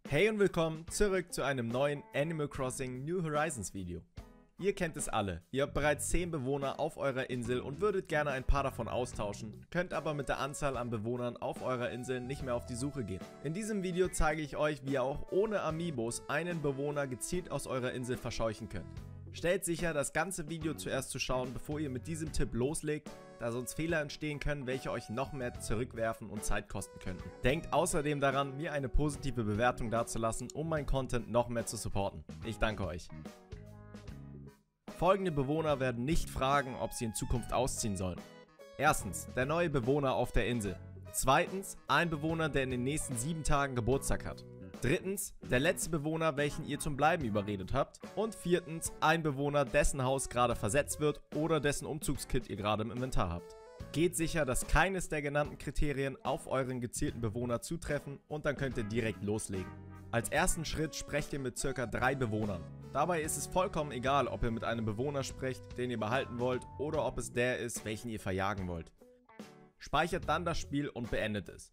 Hey und willkommen zurück zu einem neuen Animal Crossing New Horizons Video. Ihr kennt es alle, ihr habt bereits 10 Bewohner auf eurer Insel und würdet gerne ein paar davon austauschen, könnt aber mit der Anzahl an Bewohnern auf eurer Insel nicht mehr auf die Suche gehen. In diesem Video zeige ich euch, wie ihr auch ohne Amiibos einen Bewohner gezielt aus eurer Insel verscheuchen könnt. Stellt sicher, das ganze Video zuerst zu schauen, bevor ihr mit diesem Tipp loslegt, da sonst Fehler entstehen können, welche euch noch mehr zurückwerfen und Zeit kosten könnten. Denkt außerdem daran, mir eine positive Bewertung dazulassen, um meinen Content noch mehr zu supporten. Ich danke euch. Folgende Bewohner werden nicht fragen, ob sie in Zukunft ausziehen sollen. Erstens, der neue Bewohner auf der Insel. Zweitens, ein Bewohner, der in den nächsten 7 Tagen Geburtstag hat. Drittens, der letzte Bewohner, welchen ihr zum Bleiben überredet habt. Und viertens, ein Bewohner, dessen Haus gerade versetzt wird oder dessen Umzugskit ihr gerade im Inventar habt. Geht sicher, dass keines der genannten Kriterien auf euren gezielten Bewohner zutreffen und dann könnt ihr direkt loslegen. Als ersten Schritt sprecht ihr mit ca. 3 Bewohnern. Dabei ist es vollkommen egal, ob ihr mit einem Bewohner sprecht, den ihr behalten wollt, oder ob es der ist, welchen ihr verjagen wollt. Speichert dann das Spiel und beendet es.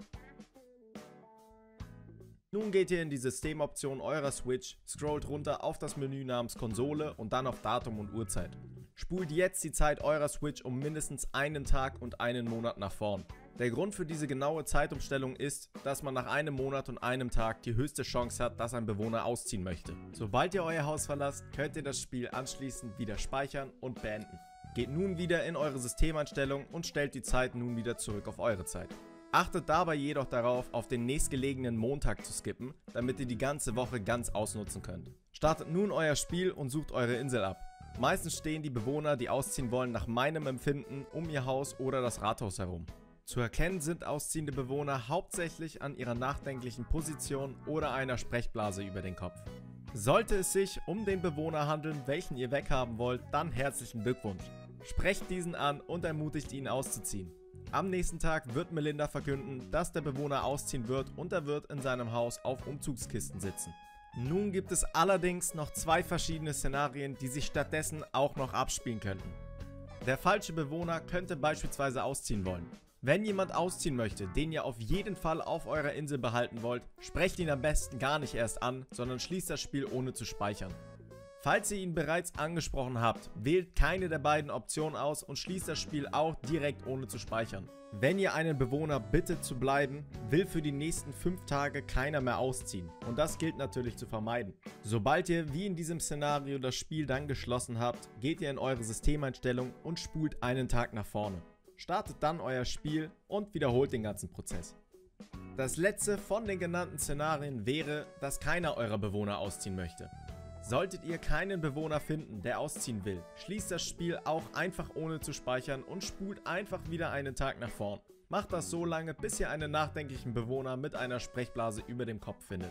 Nun geht ihr in die Systemoption eurer Switch, scrollt runter auf das Menü namens Konsole und dann auf Datum und Uhrzeit. Spult jetzt die Zeit eurer Switch um mindestens einen Tag und einen Monat nach vorn. Der Grund für diese genaue Zeitumstellung ist, dass man nach einem Monat und einem Tag die höchste Chance hat, dass ein Bewohner ausziehen möchte. Sobald ihr euer Haus verlasst, könnt ihr das Spiel anschließend wieder speichern und beenden. Geht nun wieder in eure Systemeinstellung und stellt die Zeit nun wieder zurück auf eure Zeit. Achtet dabei jedoch darauf, auf den nächstgelegenen Montag zu skippen, damit ihr die ganze Woche ganz ausnutzen könnt. Startet nun euer Spiel und sucht eure Insel ab. Meistens stehen die Bewohner, die ausziehen wollen, nach meinem Empfinden um ihr Haus oder das Rathaus herum. Zu erkennen sind ausziehende Bewohner hauptsächlich an ihrer nachdenklichen Position oder einer Sprechblase über den Kopf. Sollte es sich um den Bewohner handeln, welchen ihr weghaben wollt, dann herzlichen Glückwunsch. Sprecht diesen an und ermutigt ihn auszuziehen. Am nächsten Tag wird Melinda verkünden, dass der Bewohner ausziehen wird und er wird in seinem Haus auf Umzugskisten sitzen. Nun gibt es allerdings noch 2 verschiedene Szenarien, die sich stattdessen auch noch abspielen könnten. Der falsche Bewohner könnte beispielsweise ausziehen wollen. Wenn jemand ausziehen möchte, den ihr auf jeden Fall auf eurer Insel behalten wollt, sprecht ihn am besten gar nicht erst an, sondern schließt das Spiel ohne zu speichern. Falls ihr ihn bereits angesprochen habt, wählt keine der beiden Optionen aus und schließt das Spiel auch direkt ohne zu speichern. Wenn ihr einen Bewohner bittet zu bleiben, will für die nächsten 5 Tage keiner mehr ausziehen und das gilt natürlich zu vermeiden. Sobald ihr wie in diesem Szenario das Spiel dann geschlossen habt, geht ihr in eure Systemeinstellung und spult einen Tag nach vorne. Startet dann euer Spiel und wiederholt den ganzen Prozess. Das letzte von den genannten Szenarien wäre, dass keiner eurer Bewohner ausziehen möchte. Solltet ihr keinen Bewohner finden, der ausziehen will, schließt das Spiel auch einfach ohne zu speichern und spult einfach wieder einen Tag nach vorn. Macht das so lange, bis ihr einen nachdenklichen Bewohner mit einer Sprechblase über dem Kopf findet.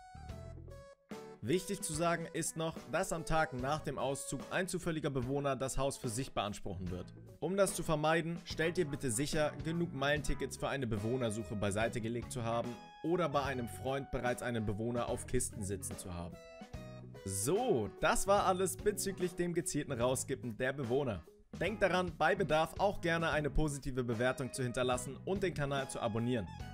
Wichtig zu sagen ist noch, dass am Tag nach dem Auszug ein zufälliger Bewohner das Haus für sich beanspruchen wird. Um das zu vermeiden, stellt ihr bitte sicher, genug Meilentickets für eine Bewohnersuche beiseite gelegt zu haben oder bei einem Freund bereits einen Bewohner auf Kisten sitzen zu haben. So, das war alles bezüglich dem gezielten Rauskippen der Bewohner. Denkt daran, bei Bedarf auch gerne eine positive Bewertung zu hinterlassen und den Kanal zu abonnieren.